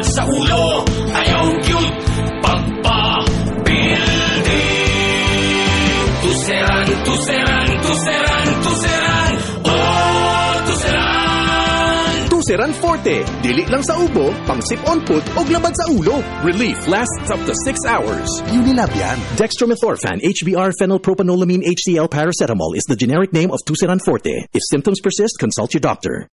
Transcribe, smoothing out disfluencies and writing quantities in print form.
labad sa ulo. Ayaw gyud pagpa-pildi. Tuseran, tuseran, tuseran, tuseran. Oh, tuseran. Tuseran Forte. Dili lang sa ubo, pang sip-on put o labad sa ulo. Relief lasts up to 6 hours. Unilab yan. Dextromethorphan HBr phenylpropanolamine HCl paracetamol is the generic name of Tuseran Forte. If symptoms persist, consult your doctor.